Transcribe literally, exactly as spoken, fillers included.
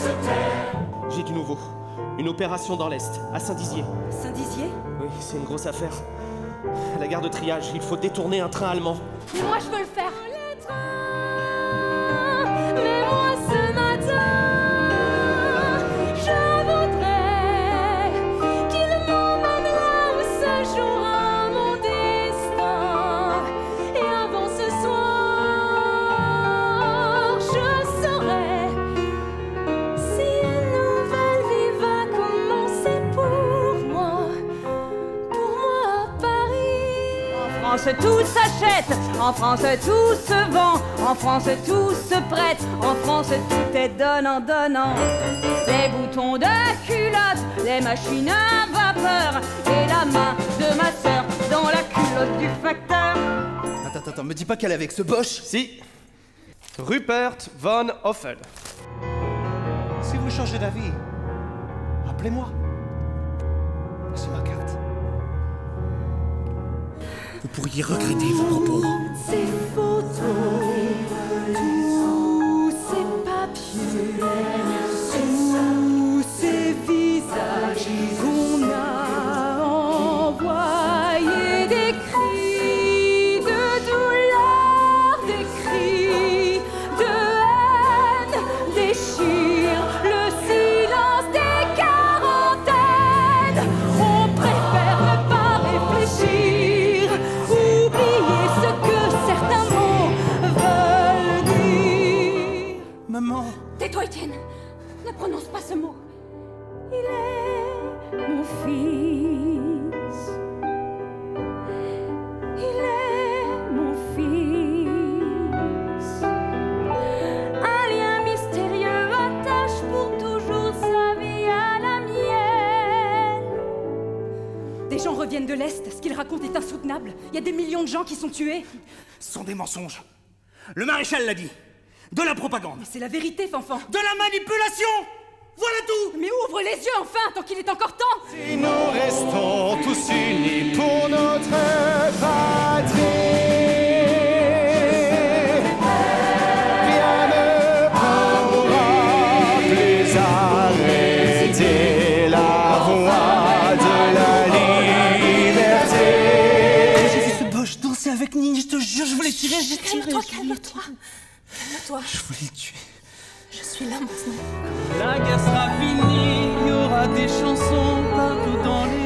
J'ai du nouveau. Une opération dans l'Est, à Saint-Dizier. Saint-Dizier? Oui, c'est une grosse affaire. À la gare de triage, il faut détourner un train allemand. Mais moi, je veux le faire. Les trains, mais moi, ce matin, je voudrais qu'il m'emmène là où se jouera mon destin. Et avant ce soir, je saurai si une nouvelle vie va commencer pour moi, pour moi à Paris. En France tout s'achète, en France tout se vend, en France tout se prête, en France tout est donnant, donnant. Les boutons de culotte, les machines à vapeur et la main de ma sœur dans la culotte du facteur. Attends, attends, me dis pas qu'elle est avec ce Bosch. Si. Rupert von Hoffel. Si vous changez d'avis, appelez-moi. C'est ma carte. Vous pourriez regretter vos propos. Ces photos, tous ces papiers, tous ces visages qu'on a envoyés, des cris de douleur, des cris de haine, déchirent le silence des quarantaines. On préfère ne pas réfléchir, oublier ce que certains mots veulent dire. Maman. Tais-toi, Étienne. Ne prononce pas ce mot. Il est mon fils. Il est mon fils. Un lien mystérieux attache pour toujours sa vie à la mienne. Des gens reviennent de l'Est. Ce qu'ils racontent est insoutenable. Il y a des millions de gens qui sont tués. Ce sont des mensonges. Le maréchal l'a dit. De la propagande. Mais c'est la vérité, Fanfan. De la manipulation. Voilà tout. Mais ouvre les yeux enfin, tant qu'il est encore temps. Si nous restons tous unis pour notre patrie, rien ne pourra plus arrêter la voie de la liberté. J'ai vu ce Bosch danser avec Nini, je te jure, je voulais tirer, j'ai tiré. Calme-toi, calme-toi. Calme-toi. Je voulais le tuer. Je suis là maintenant. La guerre sera finie, il y aura des chansons partout dans les